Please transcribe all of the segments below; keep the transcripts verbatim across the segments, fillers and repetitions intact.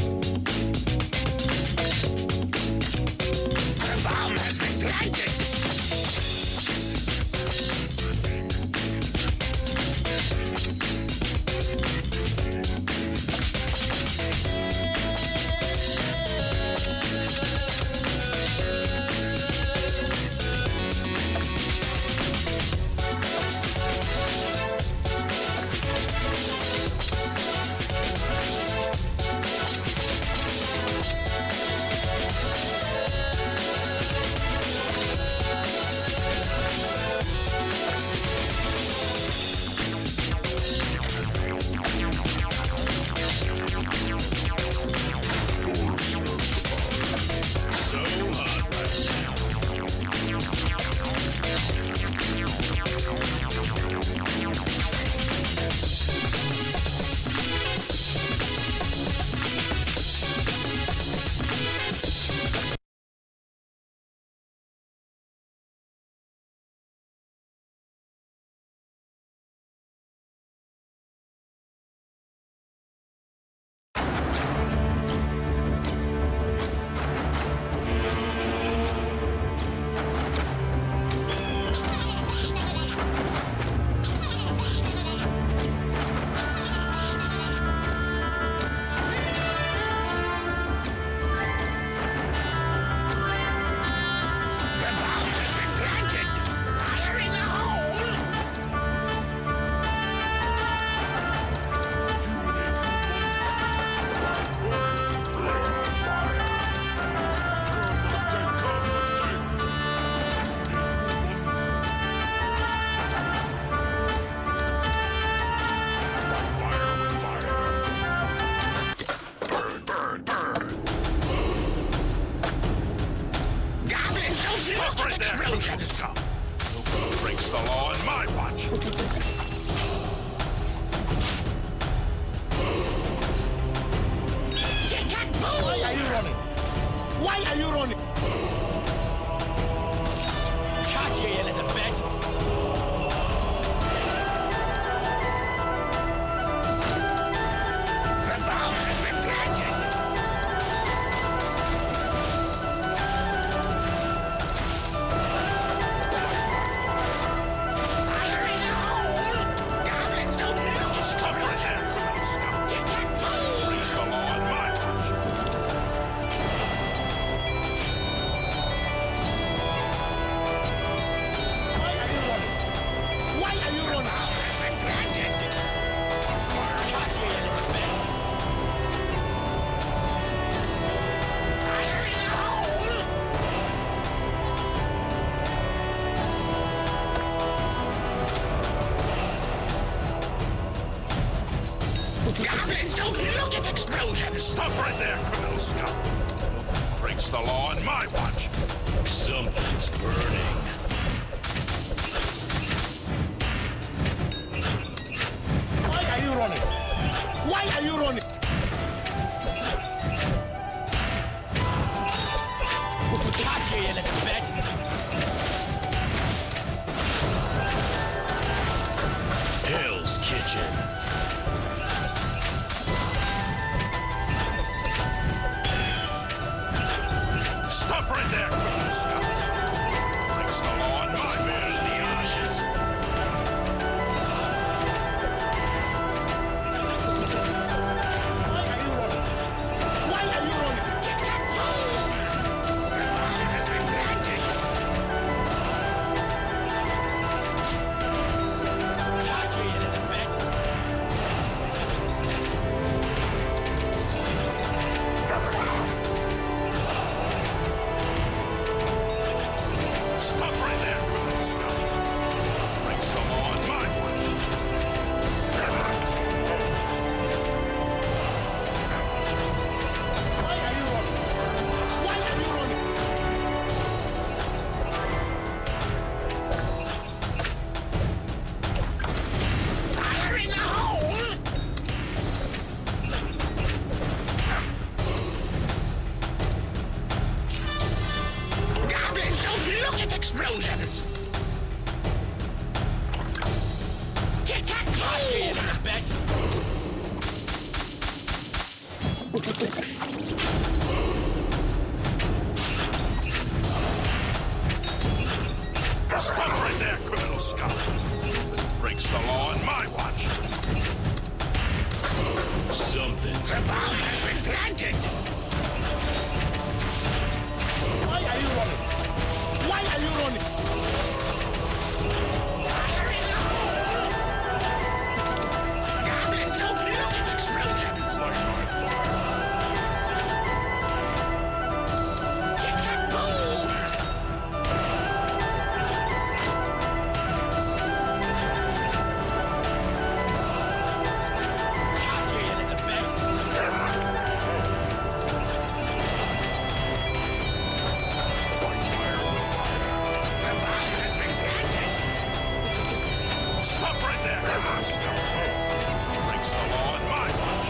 Stop. Nobody breaks the law on my watch. Why are you running? Why are you running? Catch you, you little bitch. The bomb has been planted. Fire in the hole. Goblins don't know. Stop your hands, little scout. Breaks the law on my watch. Why are you running? Why are you running? Bomb has been planted. Catch you, you little bitch. Fire in the hole. Goblins don't look at explosions. Stop right there, criminal scum. Nobody breaks the law on my watch. Something's burning. Why are you running? Why are you running? Catch you, you little bitch. Hell's Kitchen. Stop right there, criminal scum. Breaks the law on my Smash watch. the ashes. Why are you running? Why are you running? Get that bomb! The bomb has been planted. Catch you, you little bitch. Stop right there, criminal scum. Breaks the law on my watch. Why are you running? Why are you running? Fire in the hole! Goblins don't look at explosions! Tic-tac-toe! Catch you, you little bitch. Stop right there, criminal scum! Breaks the law on my watch. Something's... The bomb has been planted! Why are you running? Why are you running? Fire in the hole! Goblins don't look at explosions! Like my fire! Tic-tac-boom! Breaks the law on my watch.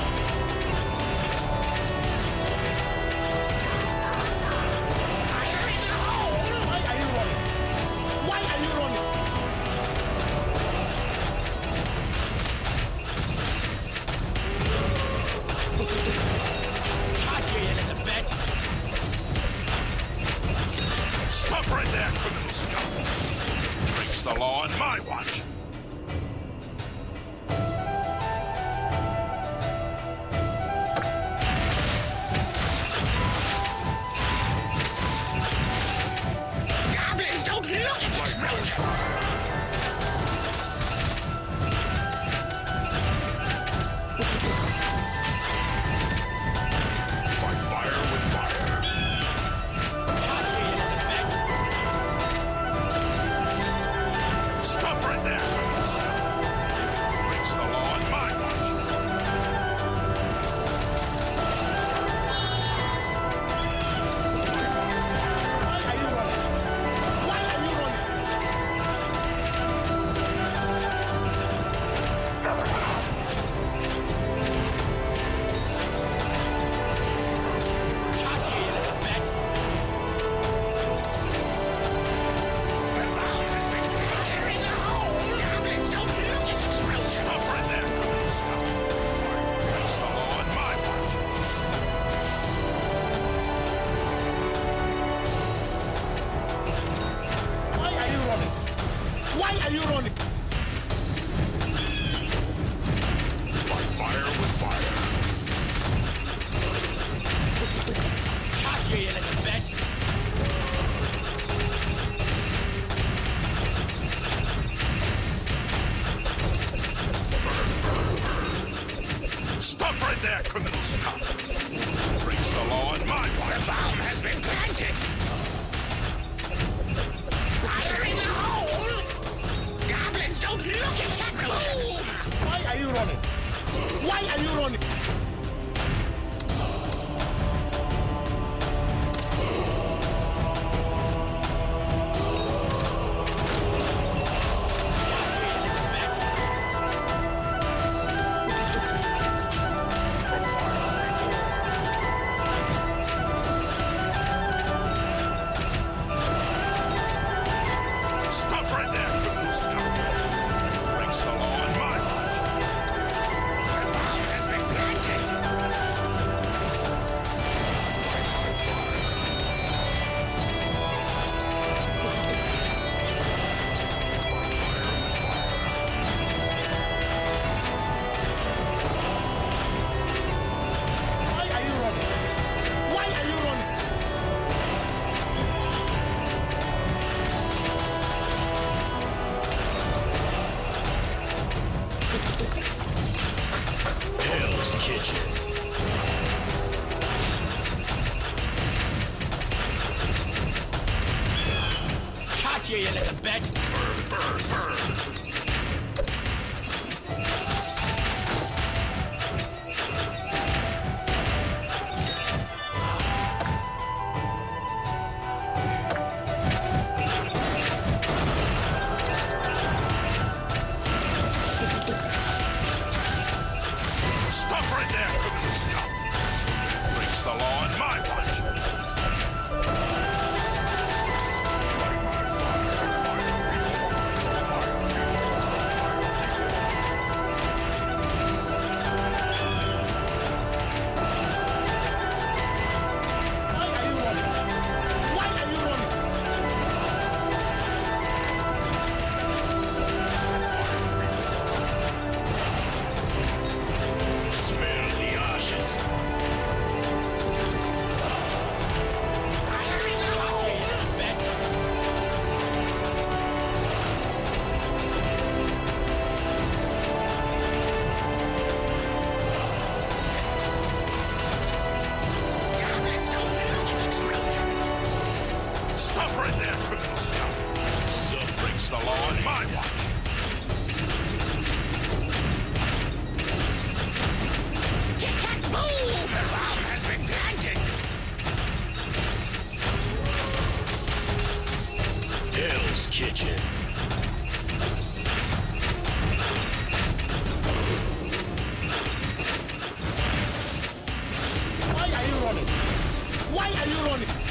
Fire in the hole! Why are you running? Why are you running? Stop right there, criminal scum! Breaks the law on my watch. Goblins don't look at explosions! Fight fire with fire. Stop right there, criminal scum! Breaks the law on my watch. Why are you running? Why are you running? The bomb has been planted in the hole! Goblins don't look at explosions! Stop right there, criminal scum! Breaks the law on my watch. Why are you running? Why are you running? Fight fire with fire. Stop right there, criminal scum! Breaks the law on my watch. The bomb has been planted! Fire in the hole! Goblins don't look at explosions! Why are you running? Why are you running? Stop right there, criminal scum! Breaks the law on my watch. The bomb has been planted! Why are you running? Why are you running? Hell's Kitchen. Gotcha, you little bitch. Burn, burn, burn! Stop right there, criminal scum! Breaks the law on my watch. Light my fire, fire, the law on my watch. Tic-tac, move! The bomb has been planted. Hell's Kitchen. Why are you running? Why are you running?